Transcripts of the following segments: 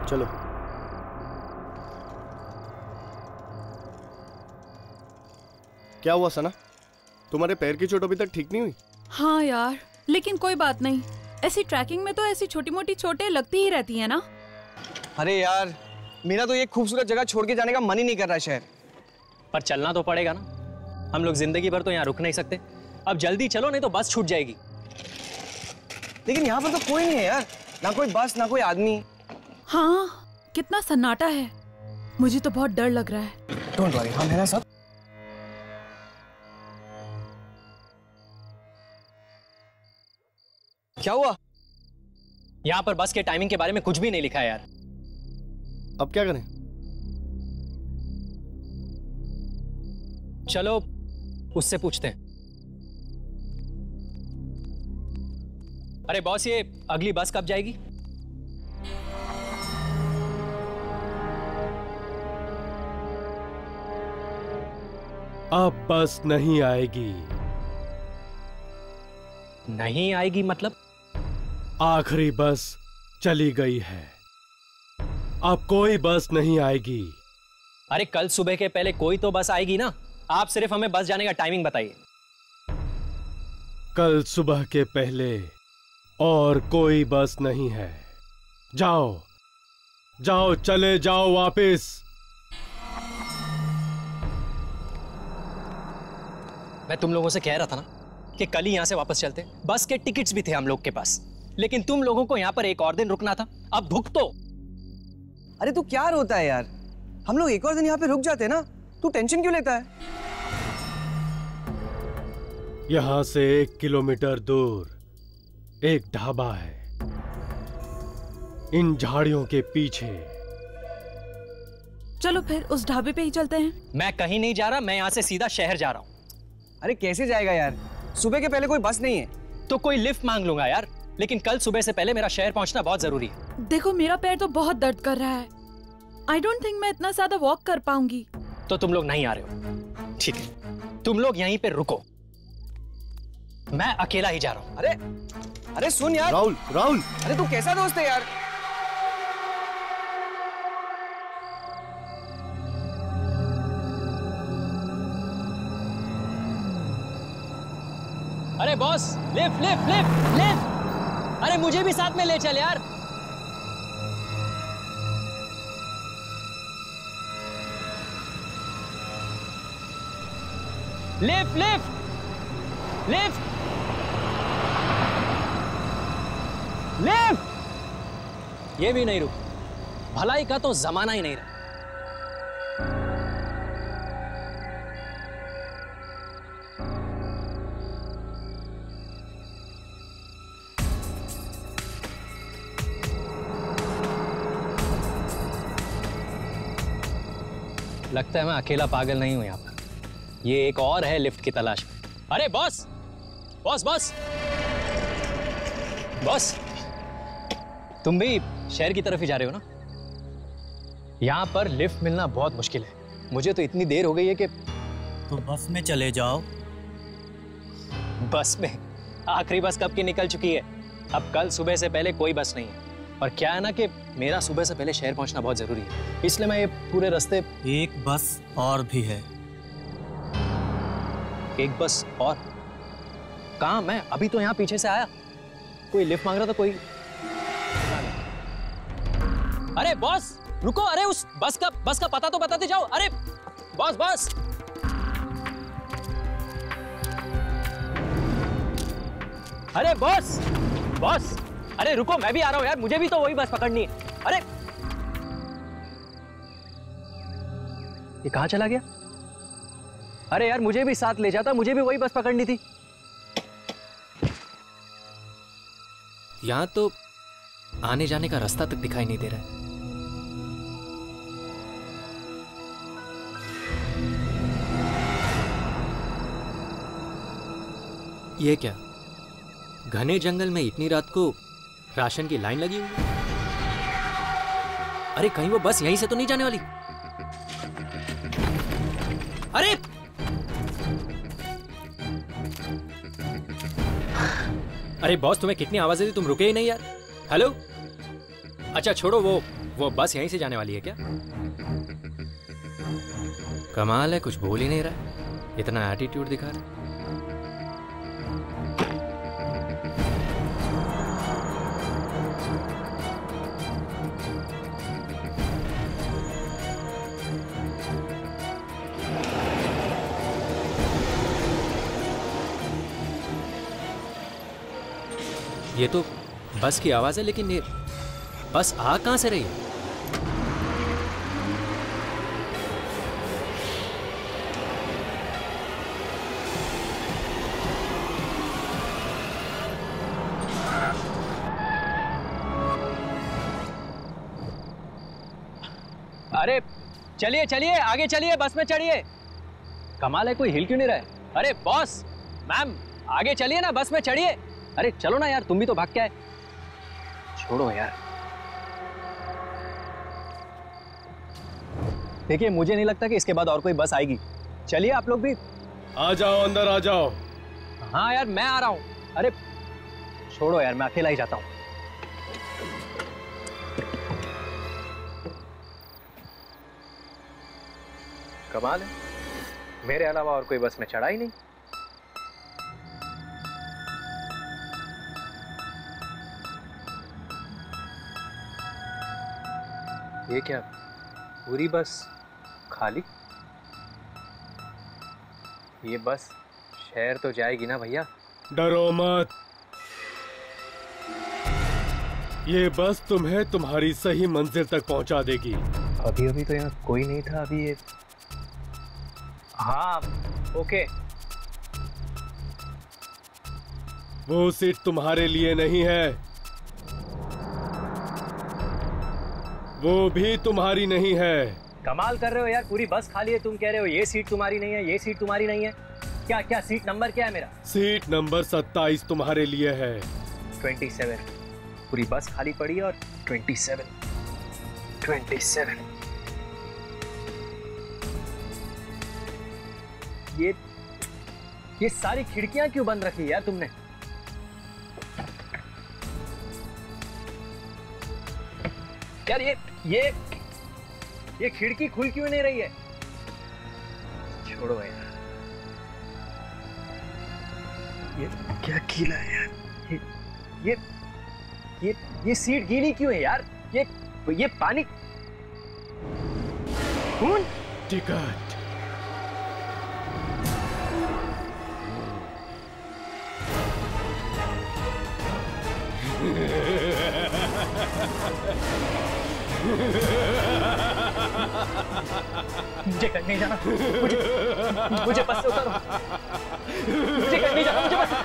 चलो। क्या हुआ सना, तुम्हारे पैर की चोट अभी तक ठीक नहीं हुई? हाँ यार, लेकिन कोई बात नहीं, ऐसी ट्रैकिंग में तो ऐसी छोटी मोटी चोटें लगती ही रहती है ना। अरे यार, मेरा तो ये खूबसूरत जगह छोड़ के जाने का मन ही नहीं कर रहा शहर। पर चलना तो पड़ेगा ना, हम लोग जिंदगी भर तो यहाँ रुक नहीं सकते। अब जल्दी चलो नहीं तो बस छूट जाएगी। लेकिन यहाँ पर तो कोई नहीं है यार, ना कोई बस ना कोई आदमी। हाँ, कितना सन्नाटा है, मुझे तो बहुत डर लग रहा है। डोंट वरी, हम है ना सब। क्या हुआ? यहाँ पर बस के टाइमिंग के बारे में कुछ भी नहीं लिखा है यार। अब क्या करें? चलो उससे पूछते हैं। अरे बॉस, ये अगली बस कब जाएगी? अब बस नहीं आएगी। नहीं आएगी मतलब? आखिरी बस चली गई है, अब कोई बस नहीं आएगी। अरे कल सुबह के पहले कोई तो बस आएगी ना, आप सिर्फ हमें बस जाने का टाइमिंग बताइए। कल सुबह के पहले और कोई बस नहीं है। जाओ जाओ, चले जाओ वापस। मैं तुम लोगों से कह रहा था ना कि कल ही यहां से वापस चलते। बस के टिकट्स भी थे हम लोग के पास, लेकिन तुम लोगों को यहां पर एक और दिन रुकना था। अब भुगतो। अरे तू क्या रोता है यार, हम लोग एक और दिन यहाँ पे रुक जाते ना, तू टेंशन क्यों लेता है? यहां से 1 किलोमीटर दूर एक ढाबा है, इन झाड़ियों के पीछे। चलो फिर उस ढाबे पे ही चलते हैं। मैं कहीं नहीं जा रहा, मैं यहां से सीधा शहर जा रहा हूं। अरे कैसे जाएगा यार, सुबह के पहले कोई बस नहीं है। तो कोई लिफ्ट मांग लूंगा यार, लेकिन कल सुबह से पहले मेरा शहर पहुंचना बहुत जरूरी है। देखो मेरा पैर तो बहुत दर्द कर रहा है, आई डोंट थिंक मैं इतना ज्यादा वॉक कर पाऊंगी। तो तुम लोग नहीं आ रहे हो, ठीक है, तुम लोग यहीं पे रुको, मैं अकेला ही जा रहा हूं। अरे सुन यार। राहुल, राहुल, अरे तू कैसा दोस्त है यार? अरे boss, lift lift lift lift, अरे मुझे भी साथ में ले चल यार। Lift lift lift lift. ये भी नहीं रुक, भलाई का तो जमाना ही नहीं रहा। लगता है मैं अकेला पागल नहीं हूं यहाँ पर, ये एक और है लिफ्ट की तलाश में। अरे बॉस बॉस बॉस बॉस, तुम भी शहर की तरफ ही जा रहे हो ना? यहाँ पर लिफ्ट मिलना बहुत मुश्किल है, मुझे तो इतनी देर हो गई है कि। तो बस में चले जाओ। बस में? आखिरी बस कब की निकल चुकी है, अब कल सुबह से पहले कोई बस नहीं है। और क्या है ना कि मेरा सुबह से पहले शहर पहुंचना बहुत जरूरी है, इसलिए मैं ये पूरे रास्ते। एक बस और भी है। एक बस और? कहाँ? मैं अभी तो यहाँ पीछे से आया, कोई लिफ्ट मांग रहा था कोई। अरे बॉस रुको, अरे उस बस का पता तो बताते जाओ। अरे बॉस बॉस, अरे बॉस बॉस, अरे रुको, मैं भी आ रहा हूं यार, मुझे भी तो वही बस पकड़नी है। अरे ये कहां चला गया? अरे यार मुझे भी साथ ले जाता, मुझे भी वही बस पकड़नी थी। यहां तो आने जाने का रास्ता तक दिखाई नहीं दे रहा है। ये क्या, घने जंगल में इतनी रात को राशन की लाइन लगी हुई है? अरे कहीं वो बस यहीं से तो नहीं जाने वाली? अरे अरे बॉस, तुम्हें कितनी आवाजें दी, तुम रुके ही नहीं यार। हेलो, अच्छा छोड़ो वो वो बस यहीं से जाने वाली है क्या? कमाल है, कुछ बोल ही नहीं रहा, इतना एटीट्यूड दिखा रहा। ये तो बस की आवाज है, लेकिन ये बस आ कहां से रही है? अरे चलिए चलिए, आगे चलिए, बस में चढ़िए। कमाल है, कोई हिल क्यों नहीं रहा है? अरे बॉस, मैम, आगे चलिए ना, बस में चढ़िए। अरे चलो ना यार, तुम भी तो भाग के आए। छोड़ो यार। देखिए, मुझे नहीं लगता कि इसके बाद और कोई बस आएगी। चलिए आप लोग भी। आ जाओ, अंदर आ जाओ। हाँ यार, मैं आ रहा हूँ। अरे छोड़ो यार, मैं अकेला ही जाता हूँ। कमाल है, मेरे अलावा और कोई बस में चढ़ा ही नहीं। ये क्या, पूरी बस खाली? ये बस शहर तो जाएगी ना भैया? डरो मत, ये बस तुम्हें तुम्हारी सही मंजिल तक पहुंचा देगी। अभी अभी तो यहाँ कोई नहीं था। अभी ये, हाँ ओके। वो सीट तुम्हारे लिए नहीं है, वो भी तुम्हारी नहीं है। कमाल कर रहे हो यार, पूरी बस खाली है, तुम कह रहे हो ये सीट तुम्हारी नहीं है, ये सीट तुम्हारी नहीं है। क्या क्या सीट नंबर क्या है मेरा? सीट नंबर 27 तुम्हारे लिए है। 27। पूरी बस खाली पड़ी है और 27। ये सारी खिड़कियां क्यों बंद रखी यार तुमने? यार ये खिड़की खुल क्यों नहीं रही है? छोड़ो यार, ये क्या गीला है यार? ये सीट गीली क्यों है यार? ये पानी खून। टिकट मुझे कहीं नहीं जाना, मुझे बस से उतारो। मुझे कहीं नहीं जाना, मुझे बस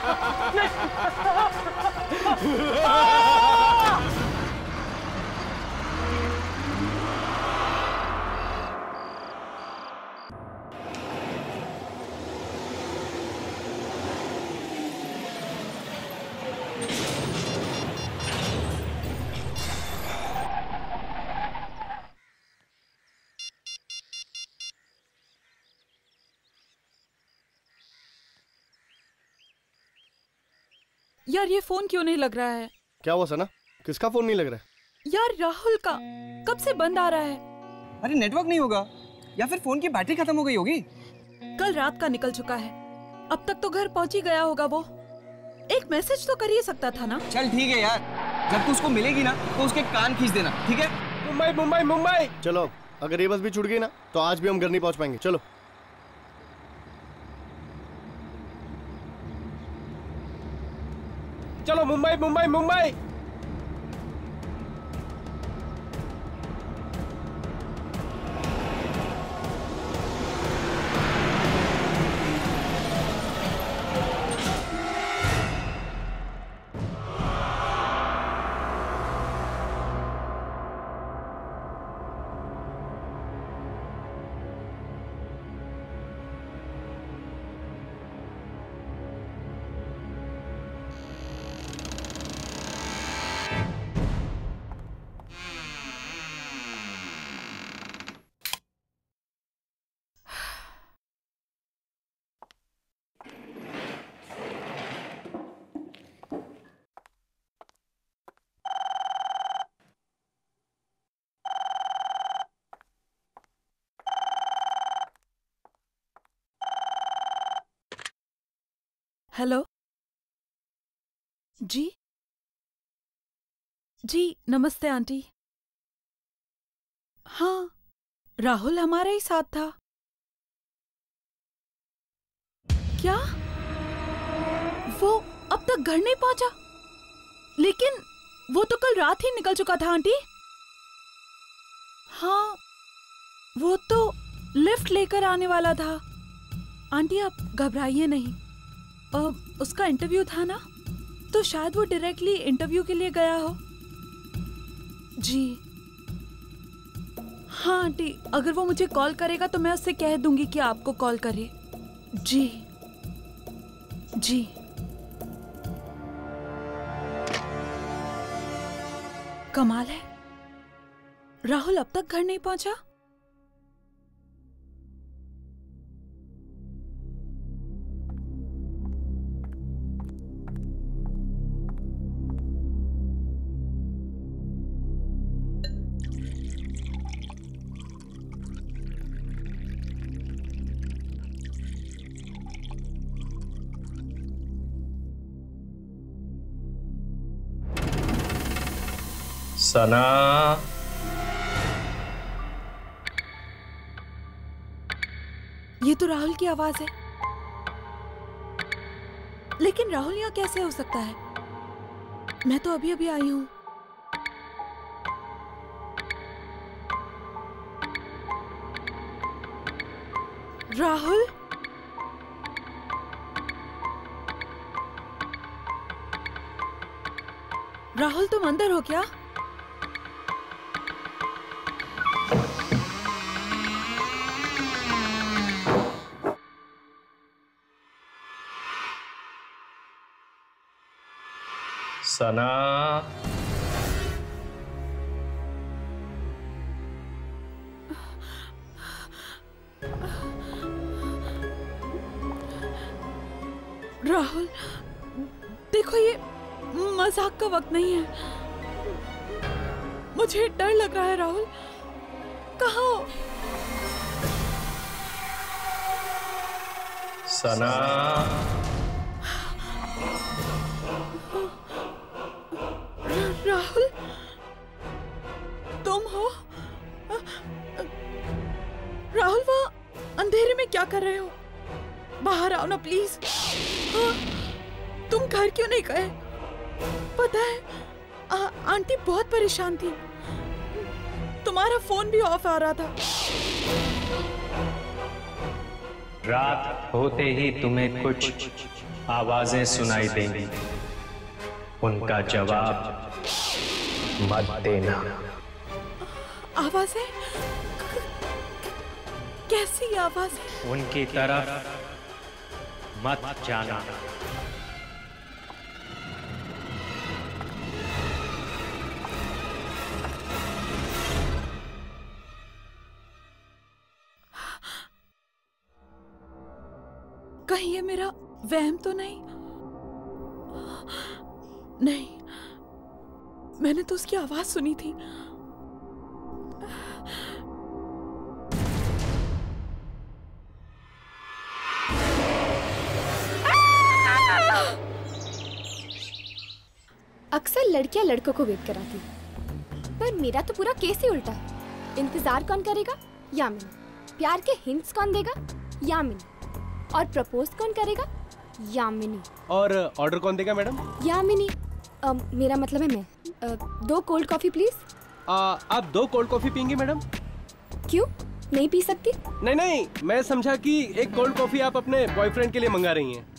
यार ये फोन क्यों नहीं लग रहा है? क्या हुआ सना? किसका फोन नहीं लग रहा है? यार राहुल का कब से बंद आ रहा है। अरे नेटवर्क नहीं होगा, या फिर फोन की बैटरी खत्म हो गई होगी। कल रात का निकल चुका है, अब तक तो घर पहुंच ही गया होगा। वो एक मैसेज तो कर ही सकता था ना। चल ठीक है यार, जब तू उसको मिलेगी ना तो उसके कान खींच देना, ठीक है? मुंबई मुंबई मुंबई। चलो, अगर ये बस भी छूट गई ना तो आज भी हम घर नहीं पहुंच पाएंगे। चलो चलो, मुंबई मुंबई मुंबई। हेलो जी जी, नमस्ते आंटी। हाँ, राहुल हमारे ही साथ था। क्या वो अब तक घर नहीं पहुंचा? लेकिन वो तो कल रात ही निकल चुका था आंटी। हाँ, वो तो लिफ्ट लेकर आने वाला था। आंटी आप घबराइए नहीं। उसका इंटरव्यू था ना, तो शायद वो डायरेक्टली इंटरव्यू के लिए गया हो। जी हाँ आंटी, अगर वो मुझे कॉल करेगा तो मैं उससे कह दूंगी कि आपको कॉल करे। जी जी। कमाल है, राहुल अब तक घर नहीं पहुंचा। सना, ये तो राहुल की आवाज है। लेकिन राहुल यहाँ कैसे हो सकता है? मैं तो अभी अभी आई हूँ। राहुल, राहुल तुम अंदर हो क्या? सना, राहुल देखो, ये मजाक का वक्त नहीं है। मुझे डर लग रहा है। राहुल कहाँ हो? सना, राहुल तुम हो? राहुल वहाँ अंधेरे में क्या कर रहे हो? बाहर आओ ना प्लीज। तुम घर क्यों नहीं गए? पता है आंटी बहुत परेशान थी। तुम्हारा फोन भी ऑफ आ रहा था। रात होते ही तुम्हें कुछ आवाजें सुनाई देंगी, उनका जवाब मत देना। आवाजें? कैसी आवाजें? उनकी तरफ मत जाना। कहीं ये मेरा वहम तो नहीं? नहीं, मैंने तो उसकी आवाज सुनी थी। अक्सर लड़कियां लड़कों को वेट कराती, पर मेरा तो पूरा केस ही उल्टा है। इंतजार कौन करेगा? यामिनी। प्यार के हिंट्स कौन देगा? यामिनी। और प्रपोज कौन करेगा? यामिनी। और ऑर्डर कौन देगा मैडम? यामिनी। मेरा मतलब है मैं। 2 कोल्ड कॉफी प्लीज। आप 2 कोल्ड कॉफी पियेंगे मैडम? क्यों नहीं पी सकती? नहीं नहीं, मैं समझा कि एक कोल्ड कॉफी आप अपने बॉयफ्रेंड के लिए मंगा रही हैं।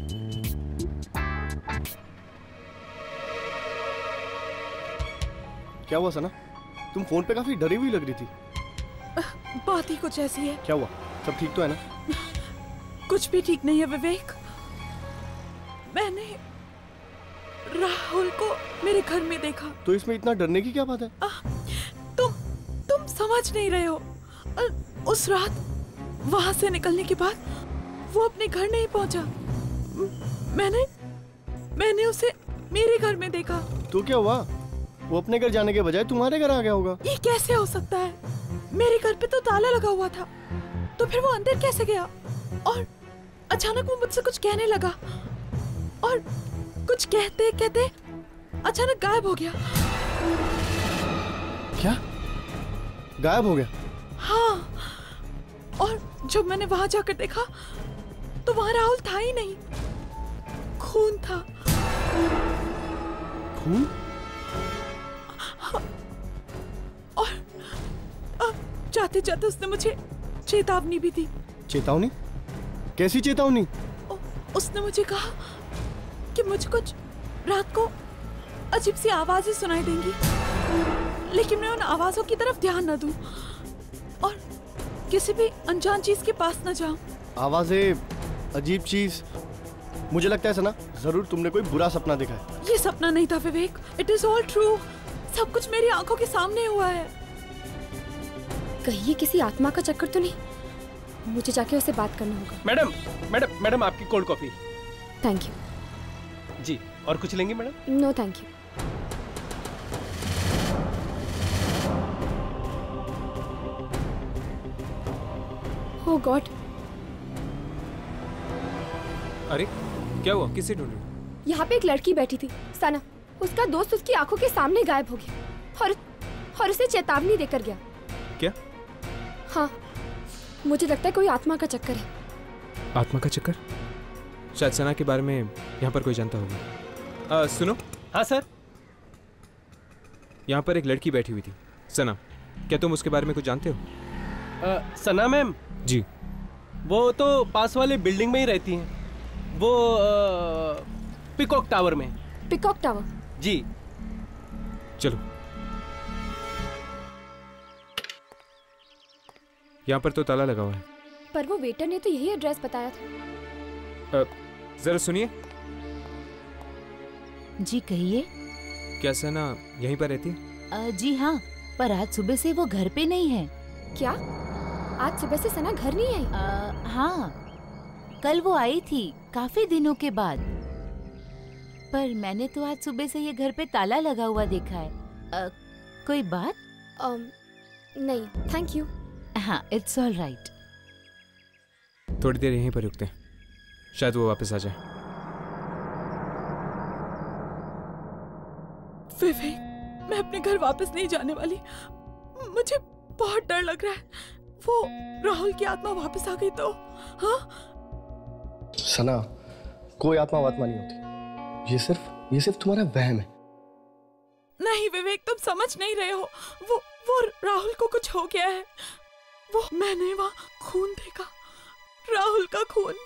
क्या हुआ सना? तुम फोन पे काफी डरी हुई लग रही थी। बात ही कुछ ऐसी है। क्या हुआ? सब ठीक तो है ना? कुछ भी ठीक नहीं है विवेक। मैंने राहुल को मेरे घर में देखा। तो इसमें इतना डरने की क्या बात है? तुम समझ नहीं रहे हो। उस रात वहां से निकलने के बाद वो अपने घर नहीं पहुंचा। मैंने उसे मेरे घर में देखा। तो क्या हुआ? वो अपने घर जाने के बजाय तुम्हारे घर आ गया होगा। ये कैसे हो सकता है? मेरे घर पे तो ताला लगा हुआ था, तो फिर वो अंदर कैसे गया? और अचानक वो मुझसे कुछ कहने लगा। और कुछ कहते कहते अचानक गायब हो गया। क्या? गायब हो गया? हाँ, और जब मैंने वहां जाकर देखा तो वहां राहुल था ही नहीं, खून था। खून? और जाते जाते उसने मुझे चेतावनी भी दी। चेतावनी? कैसी चेतावनी? उसने मुझे कहा कि मुझे कुछ रात को अजीब सी आवाजें सुनाई देंगी, लेकिन मैं उन आवाजों की तरफ ध्यान न दूं और किसी भी अनजान चीज के पास न जाऊं। आवाजें, अजीब चीज। मुझे लगता है सना, जरूर तुमने कोई बुरा सपना देखा है। ये सपना नहीं था Vivek, it is all true. सब कुछ मेरी आंखों के सामने हुआ है। कहीं ये किसी आत्मा का चक्कर तो नहीं? मुझे जाके उससे बात करना होगा। मैडम मैडम मैडम, आपकी कोल्ड कॉफी। Thank you. जी, और कुछ लेंगी madam? No thank you. Oh god, अरे क्या हुआ? किसे ढूंढ रही हो? यहाँ पे एक लड़की बैठी थी, सना। उसका दोस्त उसकी आंखों के सामने गायब हो गया और उसे चेतावनी देकर गया। क्या? हाँ, मुझे लगता है कोई आत्मा का चक्कर है। आत्मा का चक्कर? शायद सना के बारे में यहाँ पर कोई जानता होगा। सुनो। हाँ सर। यहाँ पर एक लड़की बैठी हुई थी, सना। क्या तुम उसके बारे में कुछ जानते हो? सना मैम? जी। वो तो पास वाले बिल्डिंग में ही रहती हैं। वो पिकॉक टावर में। Peacock tower? जी। चलो। यहाँ पर तो ताला लगा हुआ है। पर वो वेटर ने तो यही एड्रेस बताया था। जरा सुनिए। जी कहिए। क्या सना यहीं पर रहती है? जी हाँ, पर आज सुबह से वो घर पे नहीं है। क्या? आज सुबह से सना घर नहीं आई? हाँ, कल वो आई थी काफी दिनों के बाद, पर मैंने तो आज सुबह से ये घर पे ताला लगा हुआ देखा है। कोई बात? नहीं, थैंक यू। हाँ, इट्स ऑल राइट। थोड़ी देर यहीं पर रुकते हैं, शायद वो वापस आ जाए। विवेक, मैं अपने घर वापस नहीं जाने वाली। मुझे बहुत डर लग रहा है। वो राहुल की आत्मा वापस आ गई तो? हाँ सना, कोई आत्मा वात्मा नहीं होती। ये सिर्फ तुम्हारा वहम है। नहीं विवेक, तुम समझ नहीं रहे हो। वो राहुल को कुछ हो गया है। मैंने वहाँ खून देखा, राहुल का खून।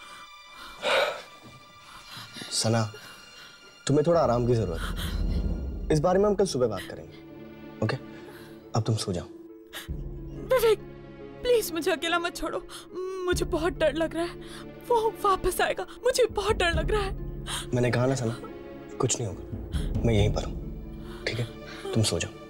सना, तुम्हें थोड़ा आराम की जरूरत है। इस बारे में हम कल सुबह बात करेंगे। ओके? अब तुम सो जाओ। विवेक, प्लीज मुझे अकेला मत छोड़ो। मुझे बहुत डर लग रहा है। वो वापस आएगा, मुझे बहुत डर लग रहा है। मैंने कहा ना सना, कुछ नहीं होगा। मैं यहीं पर हूँ, ठीक है? तुम सो जाओ।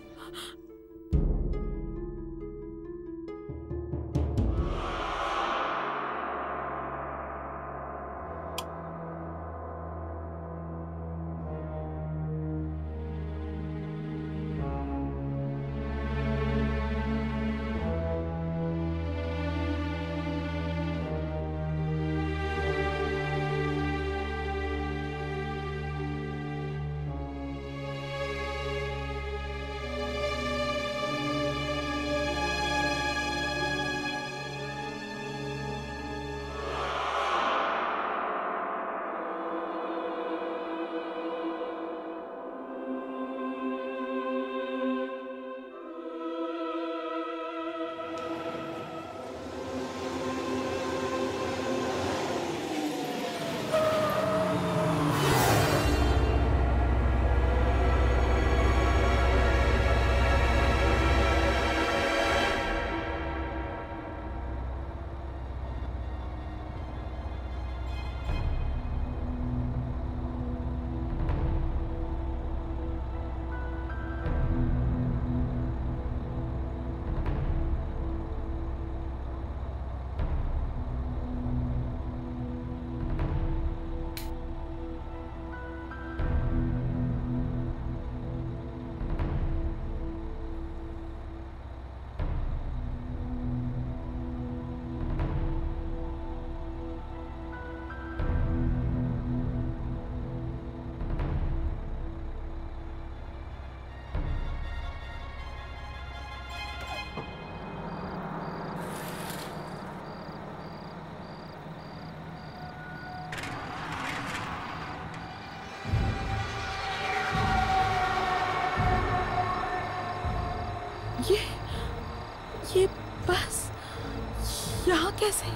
ये बस यहाँ कैसे?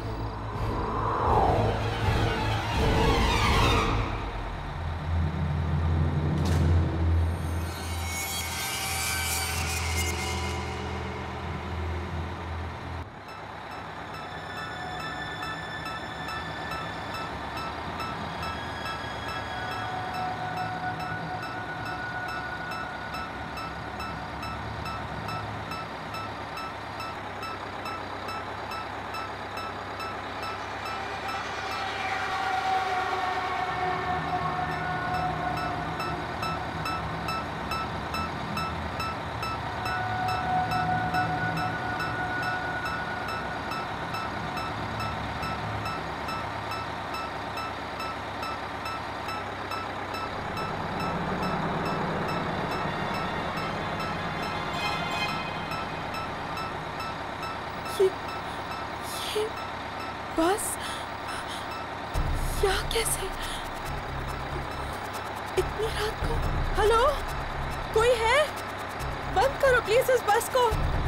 ये बस यहाँ कैसे? इतनी रात को? हेलो, कोई है? बंद करो प्लीज इस बस को।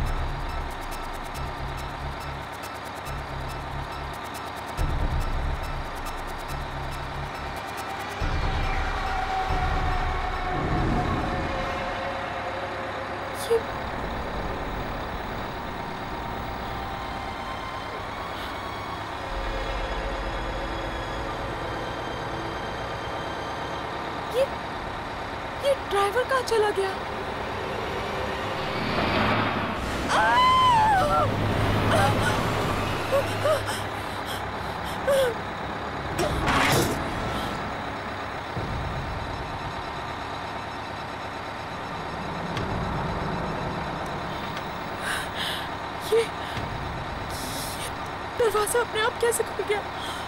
ये ड्राइवर कहाँ चला गया? ये दरवाजा अपने आप कैसे खुल गया?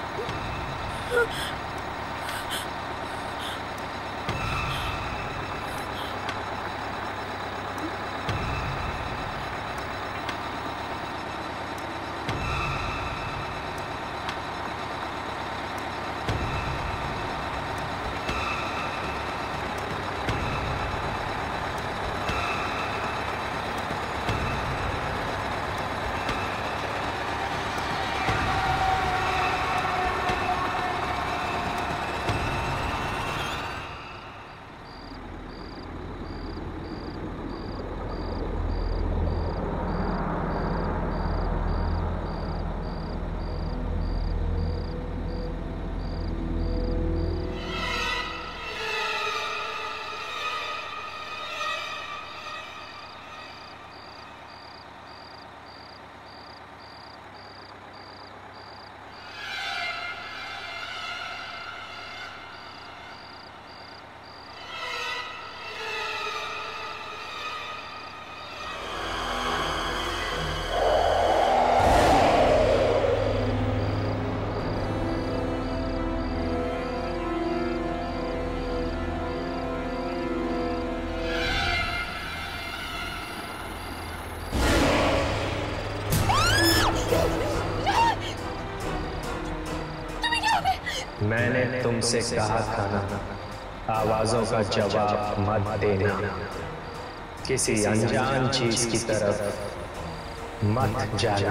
मैंने तुमसे कहा था ना, आवाजों का जवाब मत देना, किसी अनजान चीज की तरफ मत जाना,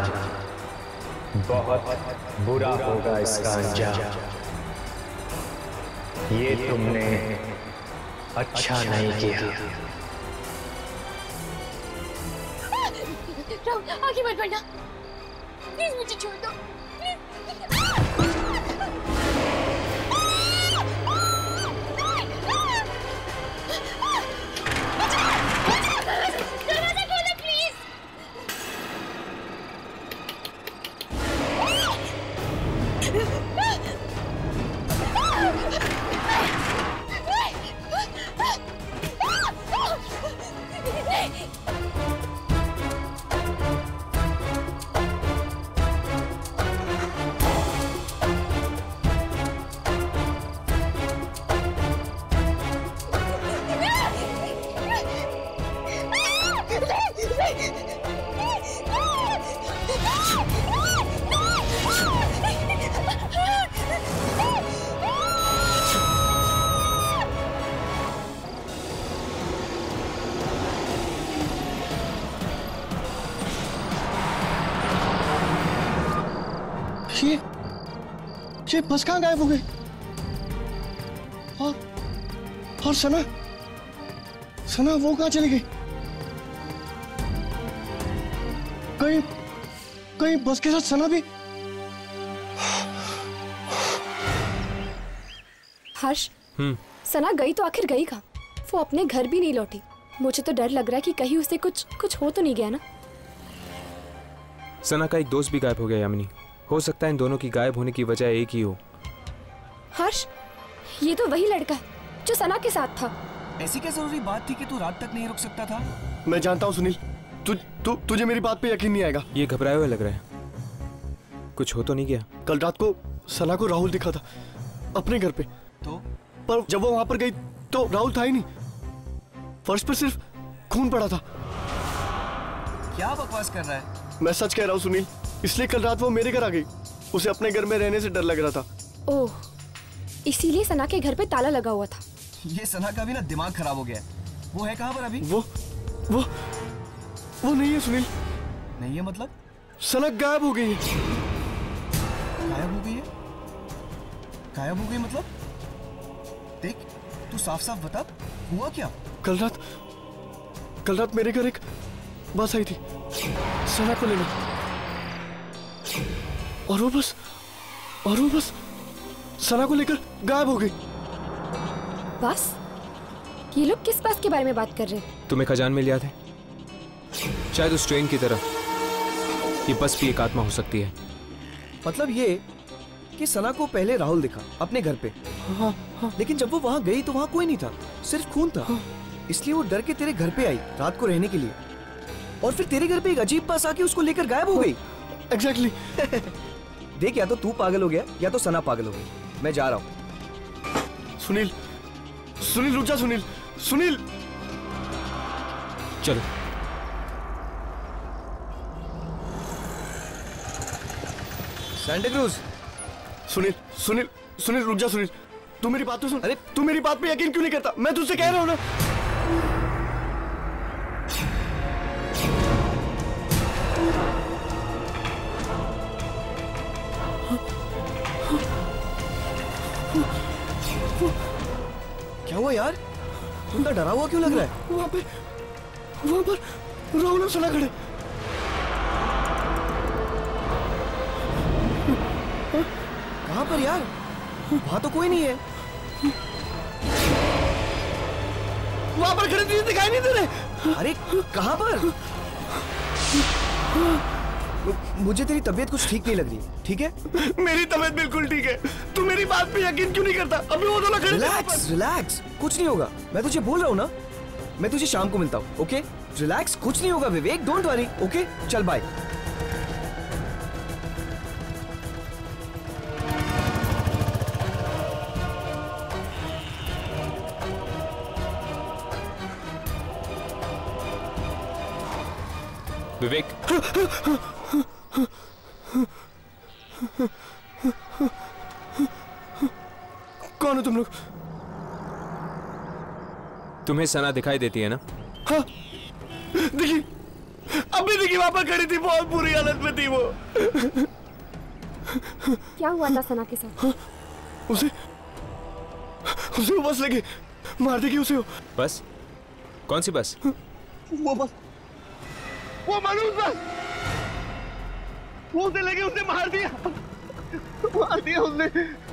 बहुत बुरा होगा इसका अंजाम। ये तुमने अच्छा नहीं किया। राहुल, आगे मत बढ़ना, प्लीज मुझे छोड़ दो, ये बस कहाँ गायब हो गई? और सना वो कहाँ चली गई? कहीं बस के साथ सना भी? हर्ष, सना गई तो आखिर गई कहाँ? वो अपने घर भी नहीं लौटी। मुझे तो डर लग रहा है कि कहीं उसे कुछ हो तो नहीं गया ना। सना का एक दोस्त भी गायब हो गया यामिनी। हो सकता है इन दोनों की गायब होने की वजह एक ही हो। हर्ष, ये तो वही लड़का है जो सना के साथ था। ऐसी क्या जरूरी बात थी कि तू रात तक नहीं रुक सकता था? मैं जानता हूँ सुनील, तुझे मेरी बात पे यकीन नहीं आएगा। ये घबराए हुए लग रहा है। कुछ हो तो नहीं गया? कल रात को सना को राहुल दिखा था अपने घर पे। तो? पर जब वो वहां पर गई तो राहुल था ही नहीं। फर्श पर सिर्फ खून पड़ा था। क्या बकवास कर रहा है? मैं सच कह रहा हूँ सुनील, इसलिए कल रात वो मेरे घर आ गई। उसे अपने घर में रहने से डर लग रहा था। ओह, इसीलिए सना के घर पे ताला लगा हुआ था। ये सना का भी ना दिमाग खराब हो गया है। वो है कहाँ पर अभी? वो नहीं है सुनील। नहीं है मतलब? सना गायब हो गई है। गायब हो गई है? गायब हो गई मतलब? देख, तू साफ साफ बता, हुआ क्या? कल रात मेरे घर एक बस आई थी सना को लेने, और वो बस सना को लेकर गायब हो गई। बस? ये लोग किस बस के बारे में बात कर रहे हैं? तुम्हें खजान में लिया था? शायद उस ट्रेन की तरह ये बस भी एक आत्मा हो सकती है। मतलब ये कि सना को पहले राहुल दिखा अपने घर पे। हाँ। लेकिन जब वो वहाँ गई तो वहाँ कोई नहीं था, सिर्फ खून था। इसलिए वो डर के तेरे घर पे आई रात को रहने के लिए, और फिर तेरे घर पे एक अजीब बस आके उसको लेकर गायब हो गई। एग्जैक्टली। देख, या तो तू पागल हो गया या तो सना पागल हो गई। मैं जा रहा हूँ। सुनील रुक जा। सुनील चलो। Santa cruise. सुनील रुक जा। सुनील, तू मेरी बात तो सुन। अरे तू मेरी बात पे यकीन क्यों नहीं करता? मैं तुझसे कह रहा हूँ ना। क्या हुआ यार? तुमका डरा हुआ क्यों लग रहा है? वहाँ पर राहुल और सना खड़े। कहाँ पर यार? वहाँ तो कोई नहीं है। वहाँ पर खड़े तुझे दिखाई नहीं दे रहे? अरे कहाँ पर? मुझे तेरी तबीयत कुछ ठीक नहीं लग रही, ठीक है? मेरी तबीयत बिल्कुल ठीक है। तू मेरी बात पे यकीन क्यों नहीं करता? अभी वो दोनों खड़े। रिलैक्स, कुछ नहीं होगा। मैं तुझे बोल रहा हूँ ना, मैं तुझे शाम को मिलता हूँ, ओके? रिलैक्स, कुछ नहीं होगा विवेक, डोंट वरी, ओके? चल बाय। विवेक, कौन हो तुम लोग? तुम्हें सना दिखाई देती है ना? हाँ, देखी, अभी देखी वहां पर खड़ी थी, बहुत बुरी हालत में थी वो। क्या हुआ था सना के साथ? उसे वो बस लगी, मार देगी उसे। बस? कौन सी बस? वो बस, वो मनोज बस, वो उसे लगे, उसे मार दिया उसने।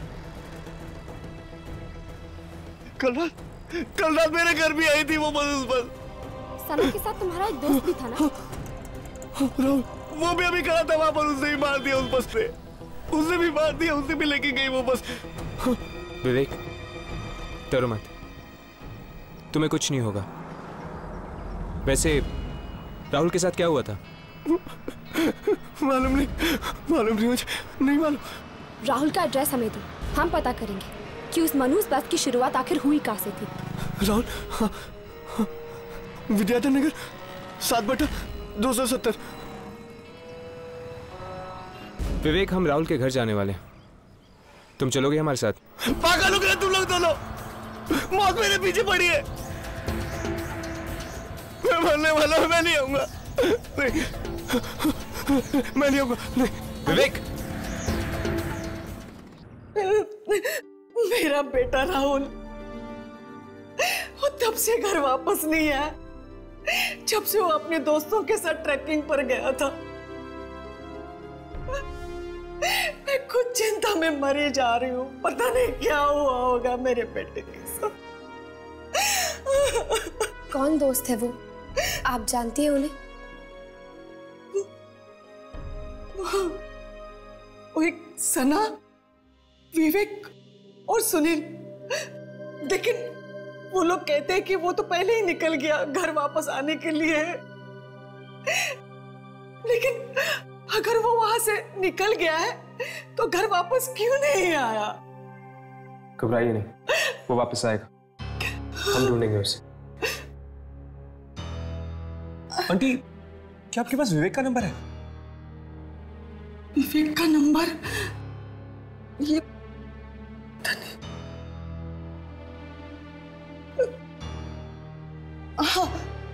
कल रात मेरे घर भी आई थी वो मनोज बस। सना के साथ तुम्हारा एक दोस्त भी था ना? राहुल, वो भी अभी खड़ा था वहां पर, उसने भी मार दिया उस बस पे। उसने भी मार दिया, उसे भी लेके गई वो बस। विवेक, डरो मत, तुम्हें कुछ नहीं होगा। वैसे राहुल के साथ क्या हुआ था? मालूम नहीं मुझे, नहीं मालूम। राहुल का एड्रेस हमें दो, हम पता करेंगे कि उस मनूस बस की शुरुआत आखिर हुई कहाँ से थी। राहुल, विद्याधर नगर 7/270। विवेक, हम राहुल के घर जाने वाले हैं, तुम चलोगे हमारे साथ? पागल हो गए तुम लोग दोनों, मौत मेरे पीछे पड़ी है। मैं मरने वाला हूं, मैं नहीं आऊंगा। मैं नहीं आऊंगा। विवेक, मेरा बेटा राहुल वो तब से घर वापस नहीं आया जब से वो अपने दोस्तों के साथ ट्रैकिंग पर गया था। मैं खुद चिंता में मरी जा रही हूँ, पता नहीं क्या हुआ होगा मेरे बेटे के साथ। कौन दोस्त है वो, आप जानती हैं उन्हें? वो एक सना, विवेक और सुनील। लेकिन वो लोग कहते हैं कि वो तो पहले ही निकल गया घर वापस आने के लिए। लेकिन अगर वो वहां से निकल गया है तो घर वापस क्यों नहीं आया? घबराइए नहीं, वो वापस आएगा, हम ढूंढेंगे उसे। आंटी, क्या आपके पास विवेक का नंबर है? विवेक का नंबर? ये हाँ।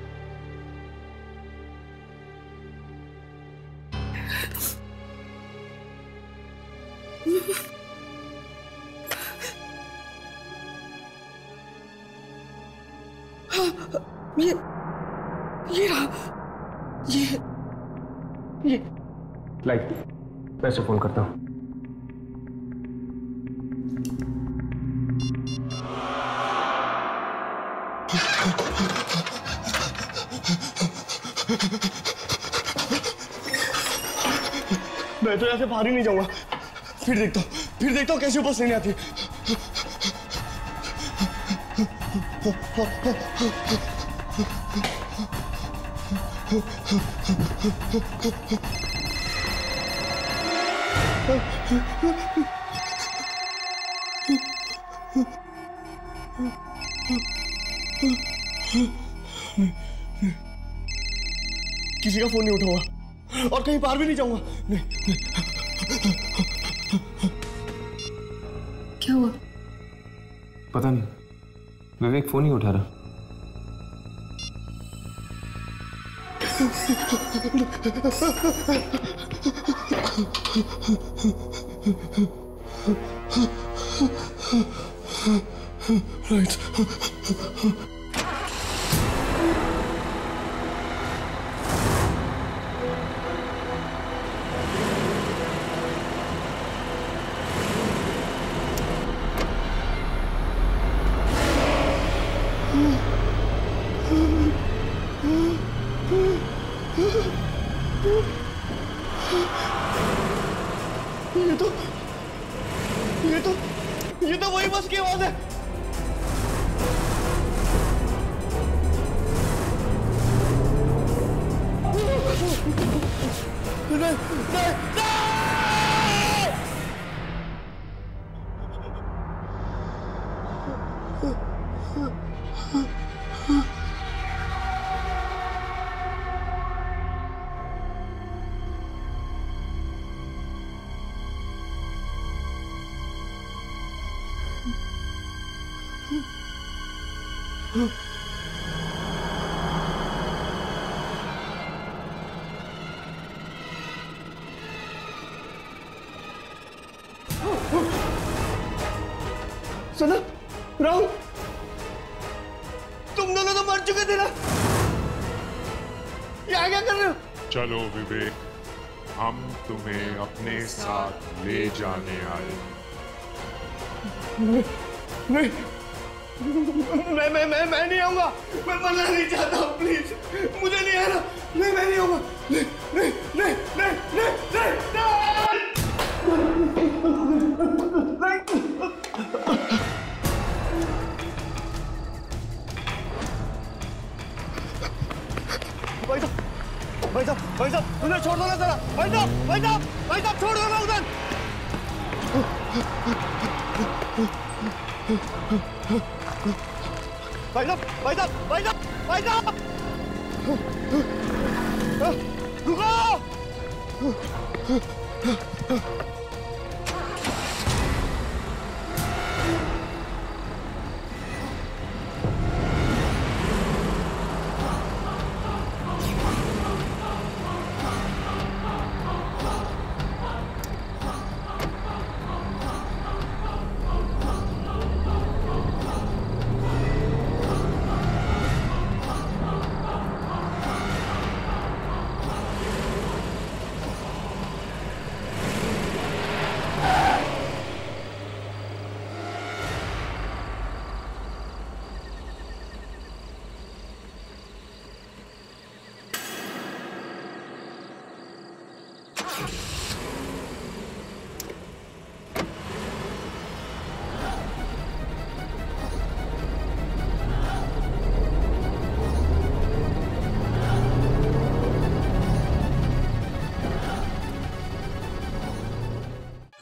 ये रहा, ये लाइक, मैं उसे फोन करता हूँ। मैं तो यहाँ से बाहर ही नहीं जाऊंगा। फिर देखता हूँ कैसे वापस नहीं आती। किसी का फोन नहीं उठाऊंगा और कहीं बाहर भी नहीं जाऊंगा। नहीं। क्या हुआ? पता नहीं, विवेक फोन ही उठा रहा। राइट। ये तो वही बस की आवाज है। नहीं। सना, राहुल, तुम दोनों तो मर चुके थे ना, यहाँ क्या कर रहे हो? चलो विवेक, हम तुम्हें अपने साथ ले जाने आए। नहीं, मैं नहीं आऊंगा। मैं मरना नहीं चाहता हूँ, प्लीज मुझे नहीं आना। नहीं, मैं नहीं आऊंगा। भाई साहब, उन्हें छोड़ दो ना जरा। भाई साहब, छोड़ दो ना उधर। भाई साहब, रुको।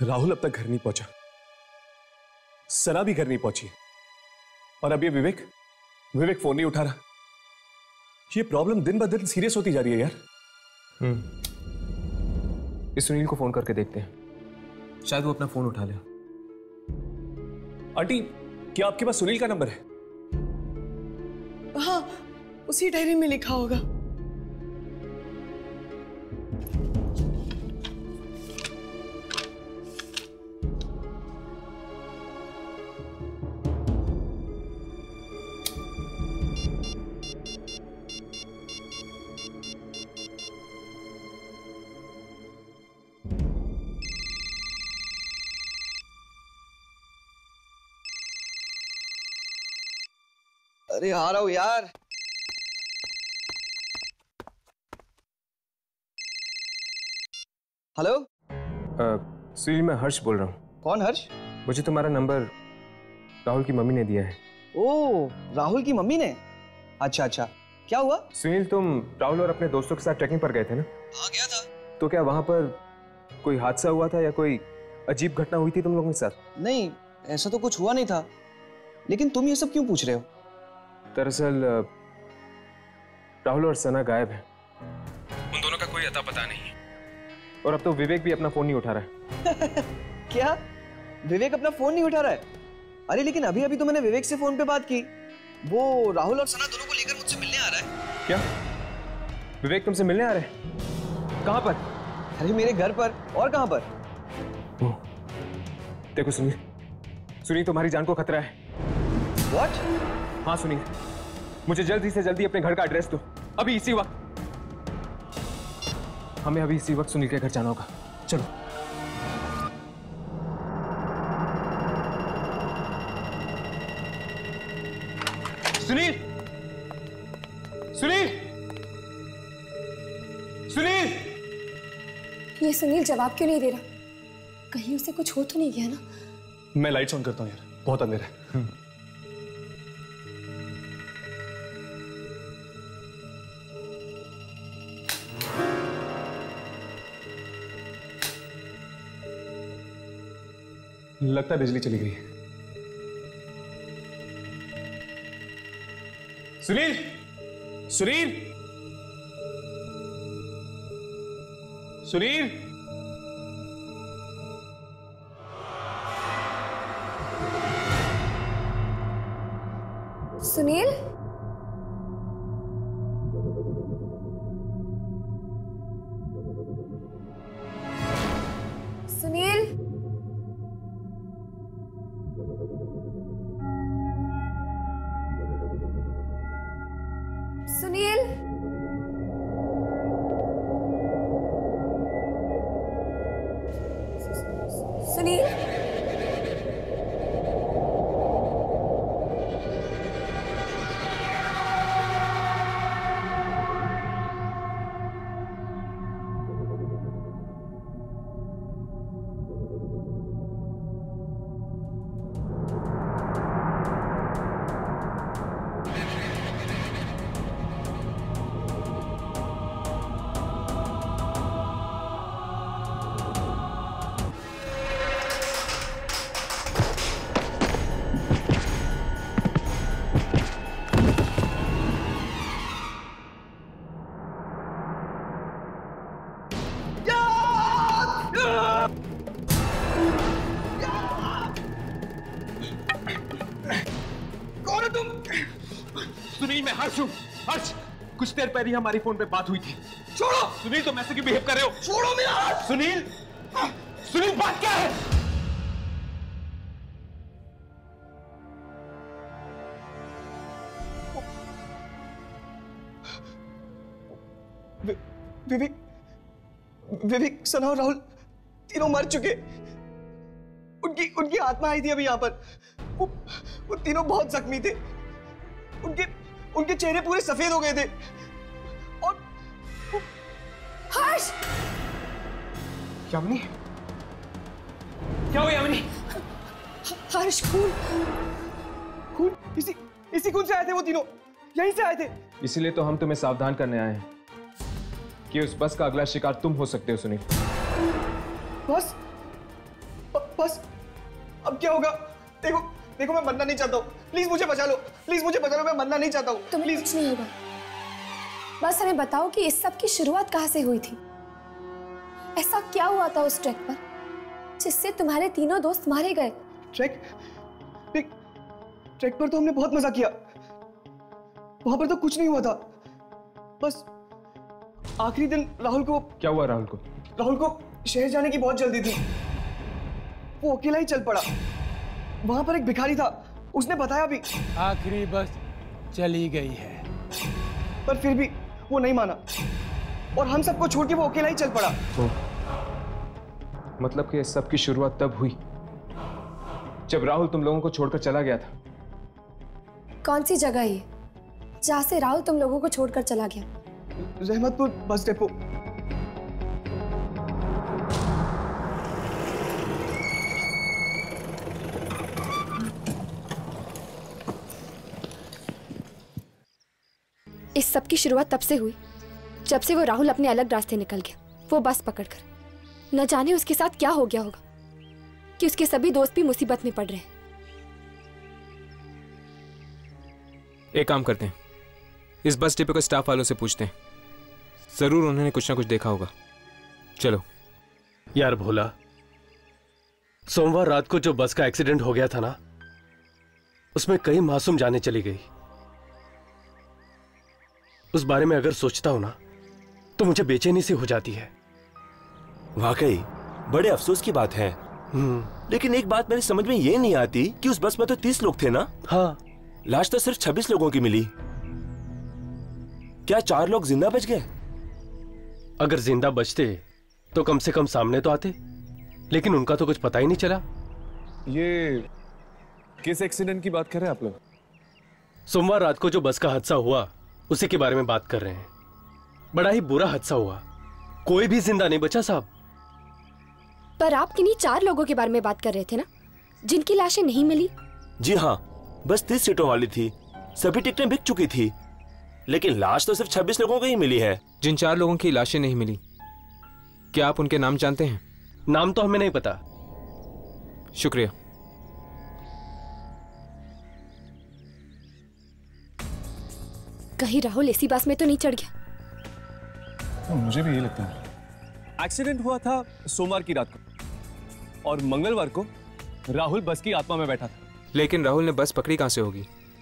राहुल अब तक घर नहीं पहुंचा, सना भी घर नहीं पहुंची, और अब ये विवेक फोन नहीं उठा रहा। ये प्रॉब्लम दिन ब दिन सीरियस होती जा रही है यार। इस सुनील को फोन करके देखते हैं, शायद वो अपना फोन उठा ले। आंटी, क्या आपके पास सुनील का नंबर है? हाँ, उसी डायरी में लिखा होगा। अरे आ रहा हूं यार। हेलो सुनील, मैं हर्ष बोल रहा हूँ। कौन हर्ष? मुझे तुम्हारा नंबर राहुल की मम्मी ने दिया है। ओ, राहुल की मम्मी ने? अच्छा अच्छा, क्या हुआ? सुनील, तुम राहुल और अपने दोस्तों के साथ ट्रैकिंग पर गए थे ना? हाँ, गया था। तो क्या वहां पर कोई हादसा हुआ था या कोई अजीब घटना हुई थी तुम लोगों के साथ? नहीं, ऐसा तो कुछ हुआ नहीं था, लेकिन तुम ये सब क्यों पूछ रहे हो? दरअसल राहुल और सना गायब हैं। उन दोनों का कोई अता पता नहीं है, और अब तो विवेक भी अपना फोन नहीं उठा रहा है। क्या? विवेक अपना फोन नहीं उठा रहा है? अरे लेकिन अभी अभी तो मैंने विवेक से फोन पे बात की, वो राहुल और सना दोनों को लेकर मुझसे मिलने आ रहा है। क्या? विवेक तुमसे मिलने आ रहे हैं? कहाँ पर? अरे मेरे घर पर। और कहाँ पर? देखो सुनील, तुम्हारी जान को खतरा है। What? हाँ सुनील, मुझे जल्दी से जल्दी अपने घर का एड्रेस दो, अभी इसी वक्त। हमें अभी इसी वक्त सुनील के घर जाना होगा। चलो। सुनील, सुनील, सुनील! ये सुनील जवाब क्यों नहीं दे रहा? कहीं उसे कुछ हो तो नहीं गया ना? मैं लाइट्स ऑन करता हूँ यार, बहुत अंधेरा है। लगता है बिजली चली गई है। सुनील, सुनील, सुनील! सुनील? सुनील? सुनील? सुनील? सुनील, मैं हर्ष हूँ। हर्ष, कुछ देर पहले हमारी फोन पे बात हुई थी। छोड़ो! सुनील, तुम ऐसे क्यों बिहेव कर रहे हो? छोड़ो मेरा हाथ! सुनील! सुनील, बात क्या है? विवेक, सना और राहुल तीनों मर चुके। उनकी आत्मा आई थी अभी यहाँ पर। वो तीनों बहुत जख्मी थे। उनके चेहरे पूरे सफेद हो गए थे। और हर्ष! यामिनी, क्या हुआ यामिनी? हर्ष, खून इसी खून से आए थे वो तीनों, यहीं से आए थे। इसीलिए तो हम तुम्हें सावधान करने आए हैं कि उस बस का अगला शिकार तुम हो सकते हो। सुनील, बस अब क्या होगा? देखो देखो, मैं मरना नहीं चाहता हूँ, प्लीज मुझे बचा लो, प्लीज मुझे बचा लो, मैं मरना नहीं चाहता हूँ। तुम्हें कुछ नहीं होगा, बस हमें बताओ कि इस सब की शुरुआत कहाँ से हुई थी? ऐसा क्या हुआ था उस ट्रैक पर जिससे तुम्हारे तीनों दोस्त मारे गए? ट्रैक पर तो हमने बहुत मजा किया, वहां पर तो कुछ नहीं हुआ था, बस आखिरी दिन राहुल को। क्या हुआ राहुल को? राहुल को शहर जाने की बहुत जल्दी थी, वो अकेला ही चल पड़ा। वहां पर एक भिखारी था, उसने बताया भी। आखिरी बस चली गई है, पर फिर भी वो नहीं माना और हम सबको छोड़ के वो अकेला ही चल पड़ा। मतलब कि इस सब की शुरुआत तब हुई जब राहुल तुम लोगों को छोड़कर चला गया था। कौन सी जगह है जहां से राहुल तुम लोगों को छोड़कर चला गया? Rahmatpur bus depot. इस सब की शुरुआत तब से हुई जब से वो राहुल अपने अलग रास्ते निकल गया, वो बस पकड़कर। न जाने उसके साथ क्या हो गया होगा कि उसके सभी दोस्त भी मुसीबत में पड़ रहे हैं। एक काम करते हैं, इस बस डिपो के स्टाफ वालों से पूछते हैं, जरूर उन्होंने कुछ ना कुछ देखा होगा। चलो। यार भोला, सोमवार रात को जो बस का एक्सीडेंट हो गया था ना, उसमें कई मासूम जानें चली गई। उस बारे में अगर सोचता हूं ना तो मुझे बेचैनी सी हो जाती है। वाकई बड़े अफसोस की बात है। लेकिन एक बात मेरी समझ में ये नहीं आती कि उस बस में तो 30 लोग थे ना? हाँ। लाश तो सिर्फ 26 लोगों की मिली। क्या 4 लोग जिंदा बच गए? अगर जिंदा बचते तो कम से कम सामने तो आते, लेकिन उनका तो कुछ पता ही नहीं चला। ये किस एक्सीडेंट की बात कर रहे हैं आप लोग? सोमवार रात को जो बस का हादसा हुआ उसी के बारे में बात कर रहे हैं। बड़ा ही बुरा हादसा हुआ, कोई भी जिंदा नहीं बचा साहब। पर आप किन्हीं 4 लोगों के बारे में बात कर रहे थे ना, जिनकी लाशें नहीं मिली? जी हाँ, बस 30 सीटों वाली थी, सभी टिकटें बिक चुकी थी, लेकिन लाश तो सिर्फ 26 लोगों की ही मिली है। जिन 4 लोगों की लाशें नहीं मिली, क्या आप उनके नाम जानते हैं? नाम तो हमें नहीं पता। शुक्रिया। कहीं राहुल इसी बस में तो नहीं चढ़ गया? मुझे भी यही लगता है। एक्सीडेंट हुआ था सोमवार की रात को और मंगलवार को राहुल बस की आत्मा में बैठा था। लेकिन राहुल ने बस पकड़ी कहां से होगी?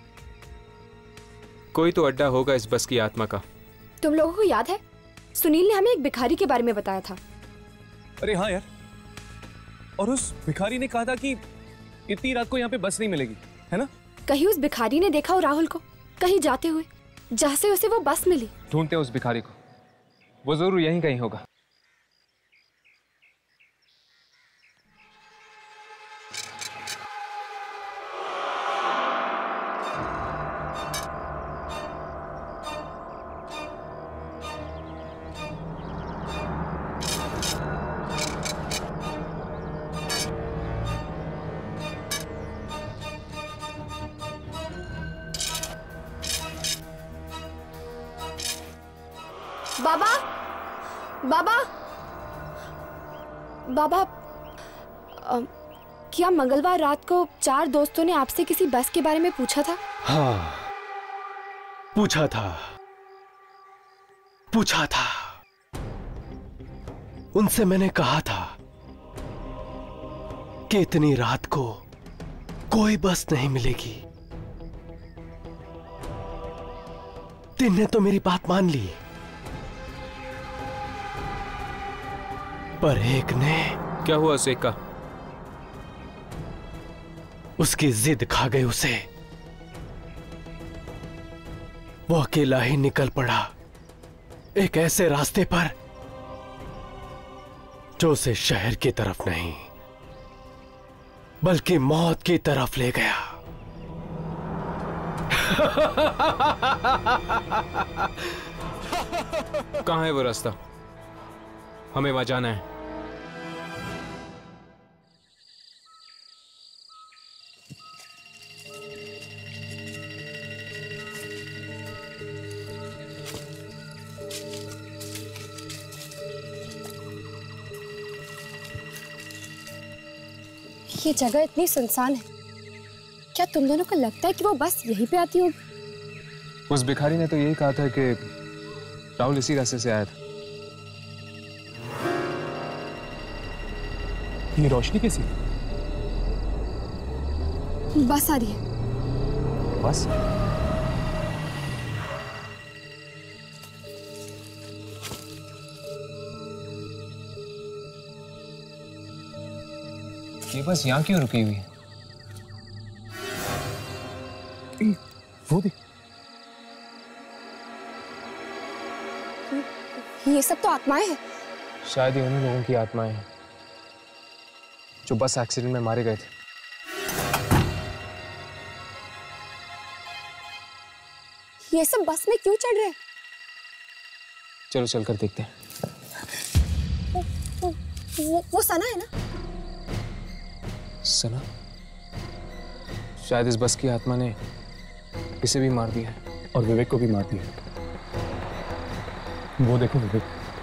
कोई तो अड्डा होगा इस बस की आत्मा का। तुम लोगों को याद है, सुनील ने हमें एक भिखारी के बारे में बताया था। अरे हाँ यार, और उस भिखारी ने कहा था कि इतनी रात को यहाँ पे बस नहीं मिलेगी, है ना? कहीं उस भिखारी ने देखा हो राहुल को कहीं जाते हुए, जहाँ से उसे वो बस मिली। ढूंढते हैं उस भिखारी को, वो जरूर यहीं कहीं होगा। बाबा, बाबा, बाबा, क्या मंगलवार रात को 4 दोस्तों ने आपसे किसी बस के बारे में पूछा था? हाँ, पूछा था। उनसे मैंने कहा था कि इतनी रात को कोई बस नहीं मिलेगी। तीन ने तो मेरी बात मान ली, पर एक ने। क्या हुआ उसे का? उसकी जिद खा गई उसे। वो अकेला ही निकल पड़ा एक ऐसे रास्ते पर जो उसे शहर की तरफ नहीं बल्कि मौत की तरफ ले गया। कहां है वो रास्ता? हमें वहां जाना है। ये जगह इतनी सुनसान है, क्या तुम दोनों को लगता है कि वो बस यहीं पे आती होगी? उस भिखारी ने तो यही कहा था कि राहुल इसी रास्ते से आया था। ये रोशनी कैसी? बस आ रही है। बस? ये बस यहाँ क्यों रुकी हुई है? वो देख, ये सब तो आत्माएं हैं। शायद ये उन्हीं लोगों की आत्माएं हैं जो बस एक्सीडेंट में मारे गए थे। ये सब बस में क्यों चढ़ रहे हैं? चलो चलकर देखते हैं। वो सना है ना? सना? शायद इस बस की आत्मा ने इसे भी मार दिया है और विवेक को भी मार दिया। वो देखो विवेक।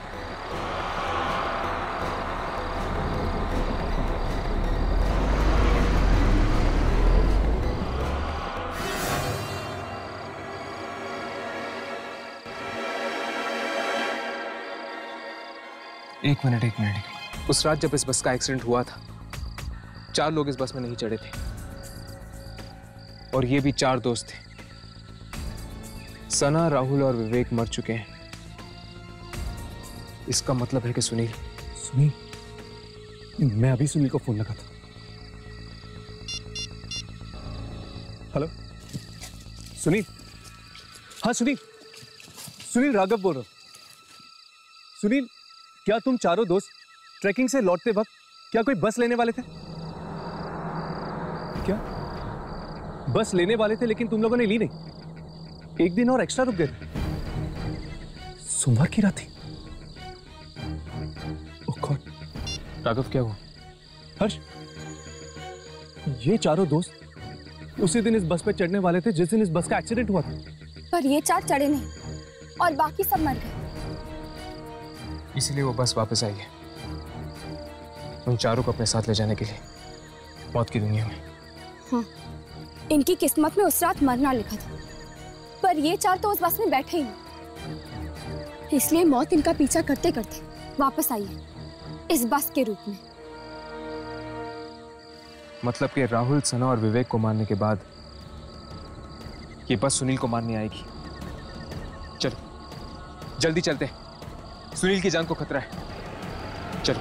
एक मिनट। उस रात जब इस बस का एक्सीडेंट हुआ था, 4 लोग इस बस में नहीं चढ़े थे और ये भी 4 दोस्त थे। सना, राहुल और विवेक मर चुके हैं। इसका मतलब है कि सुनील। मैं अभी सुनील को फोन लगा था। हेलो सुनील। हाँ सुनील राघव बोल रहा हूं। सुनील, क्या तुम चारों दोस्त ट्रैकिंग से लौटते वक्त क्या कोई बस लेने वाले थे? क्या बस लेने वाले थे लेकिन तुम लोगों ने ली नहीं? एक दिन और एक्स्ट्रा रुक गए थे। सोमवार की रात थी। ओह गॉड। राघव क्या हुआ? हर्ष, ये चारों दोस्त उसी दिन इस बस पे चढ़ने वाले थे जिस दिन इस बस का एक्सीडेंट हुआ था। पर ये 4 चढ़े नहीं और बाकी सब मर गए। इसीलिए वो बस वापस आई है, उन चारों को अपने साथ ले जाने के लिए मौत की दुनिया में। हाँ, इनकी किस्मत में उस रात मरना लिखा था, पर ये 4 तो उस बस में बैठे ही नहीं। इसलिए मौत इनका पीछा करते करते वापस आई है इस बस के रूप में। मतलब कि राहुल, सना और विवेक को मारने के बाद ये बस सुनील को मारने आएगी। चलो जल्दी चलते हैं, सुनील की जान को खतरा है। चलो।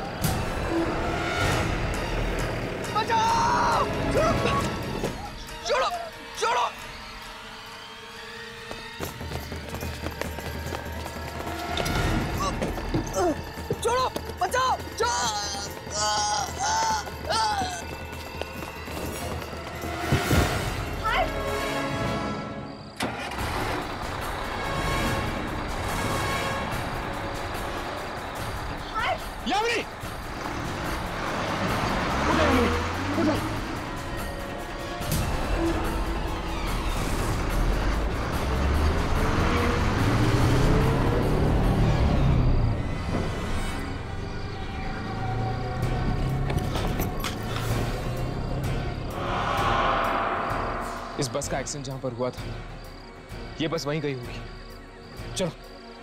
बचाओ! छोड़ो! छोड़ो! छोड़ो! बचाओ! यामिनी! इस बस का एक्सीडेंट जहां पर हुआ था, ये बस वहीं गई होगी। चलो।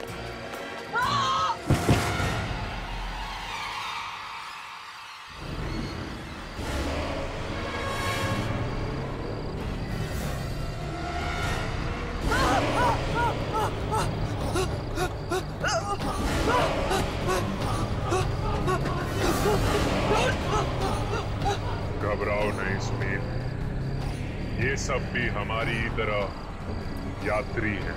घबराओ नहीं सुनील, ये सब भी हमारी तरह यात्री हैं।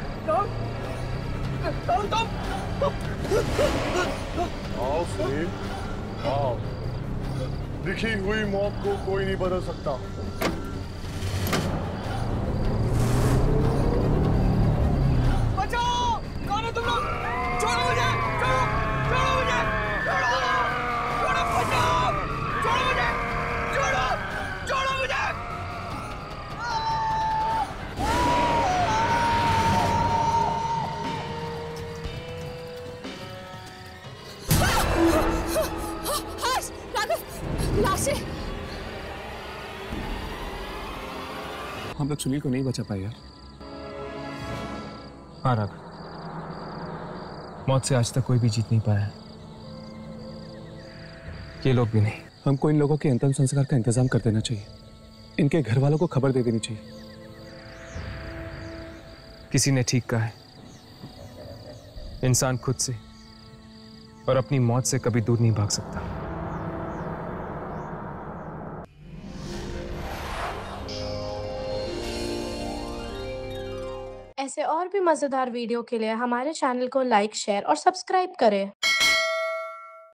आओ सुनील, आओ। लिखी हुई मौत को कोई नहीं बदल सकता। बचाओ! कौन है तुम लोग? छोड़ो मुझे! छोड़ो! छोड़ो मुझे! छोड़ो! छोड़ो! बचाओ! छोड़ो मुझे! छोड़ो! छोड़ो मुझे! हर्ष, राघव, लाशें! लोग सुनील को नहीं बचा पाए यार। हाँ राघव, मौत से आज तक कोई भी जीत नहीं पाया है, ये लोग भी नहीं। हमको इन लोगों के अंतिम संस्कार का इंतजाम कर देना चाहिए। इनके घर वालों को खबर दे देनी चाहिए। किसी ने ठीक कहा है, इंसान खुद से और अपनी मौत से कभी दूर नहीं भाग सकता। ऐसे और भी मजेदार वीडियो के लिए हमारे चैनल को लाइक, शेयर और सब्सक्राइब करें।